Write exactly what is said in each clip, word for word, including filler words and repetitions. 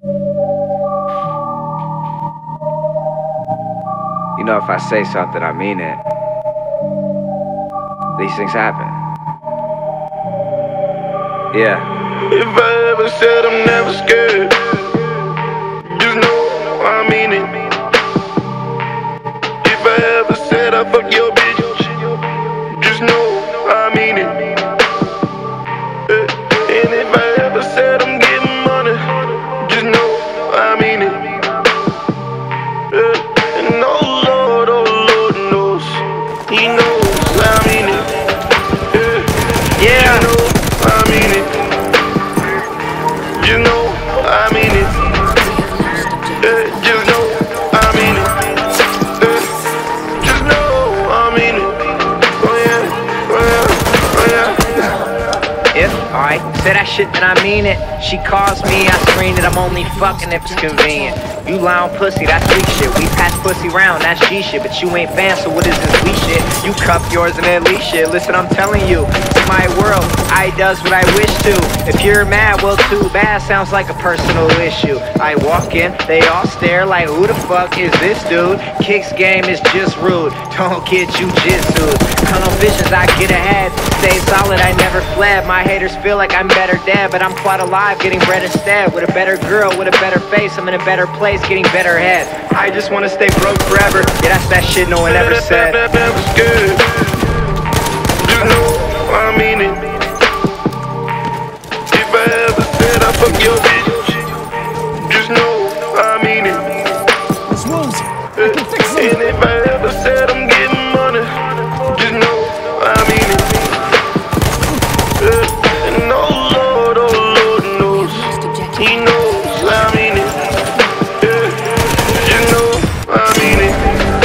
You know, if I say something, I mean it. These things happen. Yeah. If I ever said I'm never scared, just know I mean it. If I ever said I fuck your bitch, just know I mean it. And if I ever said I'm getting money, just know I mean it. And oh Lord, oh Lord knows, He knows I mean it. Yeah. You know I mean it. You know I mean it. Just know I mean it. Just know I mean it. Oh yeah, oh yeah, oh yeah. If I say that shit, then I mean it. She calls me, I screen it, I'm only fucking if it's convenient. You lie on pussy, that's weak shit. We pass pussy round, that's G shit. But you ain't fan, so what is this we shit? You cup yours and at least shit. Listen, I'm telling you, it's my world, I does what I wish to. If you're mad, well too bad, sounds like a personal issue. I walk in, they all stare like, who the fuck is this dude? Kicks game is just rude, don't get jujitsu'd. Tunnel visions, I get ahead. Stay solid, I never fled. My haters feel like I'm better dead, but I'm quite alive, getting bread instead. With a better girl, with a better face, I'm in a better place, getting better head. I just wanna stay broke forever. Yeah, that's that shit no one ever said. That, that, that was good. Just know I mean it. If I ever said I fuck your bitch, just know I mean it. It's Woolsey. I can fix it. And if I ever said I'm getting money, just know I mean it. And oh Lord, oh Lord knows, He knows I mean it. You know I mean it.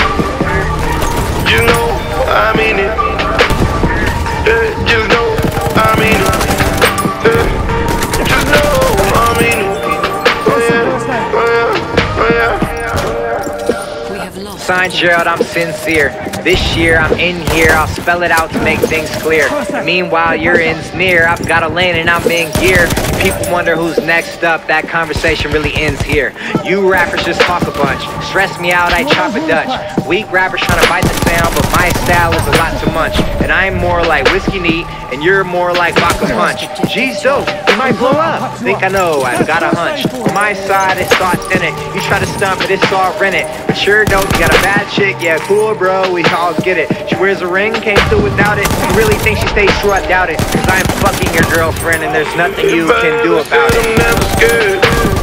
You know I mean it. Just know I mean it. Just know I mean it. Oh yeah, oh yeah, oh yeah. Signed Gerald, I'm sincere. This year I'm in here, I'll spell it out to make things clear. Meanwhile, your end's near, I've got a lane and I'm in gear. People wonder who's next up, that conversation really ends here. You rappers just talk a bunch, stress me out, I chop a Dutch. Weak rappers trying to bite the sound, but my style is a lot too much. And I'm more like whiskey neat, and you're more like vodka punch. G's dope, you might blow up. Think I know, I've got a hunch. On my side, it's thoughts in it. You try to stunt, but it's all rented. But sure dope, you got a bad chick, yeah, cool bro, we all get it. She wears a ring, came through without it. You really think she stays true? I doubt it. Cause I'm fucking your girlfriend, and there's nothing you can do about it. I'm never scared.